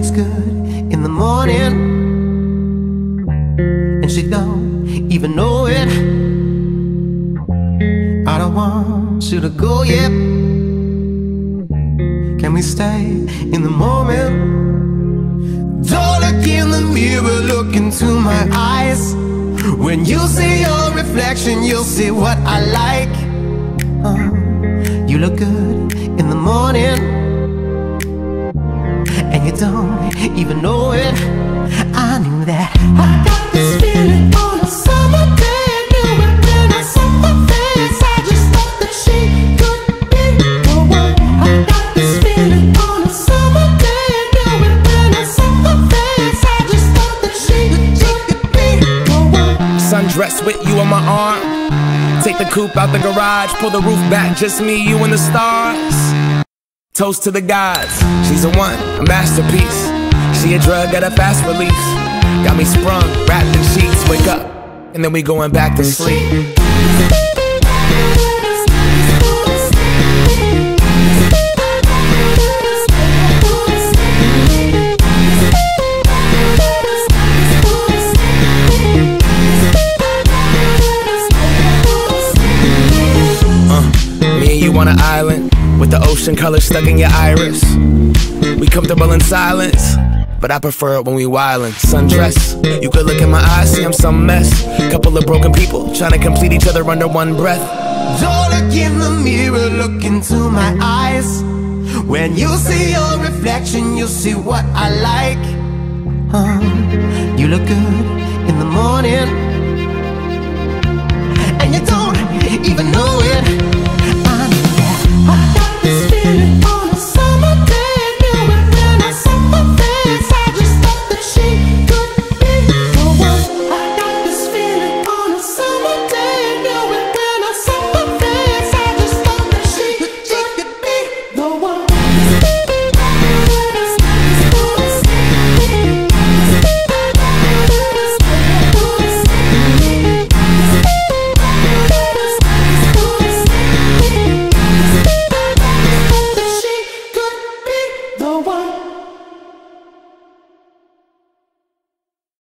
feels good in the morning, and she don't even know it. I don't want you to go yet. Can we stay in the moment? Don't look in the mirror, look into my eyes. When you see your reflection, you'll see what I like. You look good in the morning, and you don't even know it. I knew that. I got this feeling on a summer day. I knew it when I saw her face. I just thought that she could be the one. I got this feeling on a summer day. I knew it when I saw her face. I just thought that she could be the one. Sundress with you on my arm. Take the coupe out the garage, pull the roof back, just me, you and the stars. Toast to the gods, she's a one, a masterpiece. She a drug at a fast release. Got me sprung, wrapped in sheets. Wake up, and then we going back to sleep. Me and you on an island with the ocean color stuck in your iris. We comfortable in silence, but I prefer it when we wildin'. Sundress, you could look in my eyes, see I'm some mess. Couple of broken people trying to complete each other under one breath. Don't look in the mirror, look into my eyes. When you see your reflection, you'll see what I like. You look good in the morning, and you don't even know it. I knew that. I got this feeling on a summer day. I knew it when I saw her face. I just thought that she could be the one. I got this feeling on a summer day. I knew it when I saw her face. I just thought that she could be the one.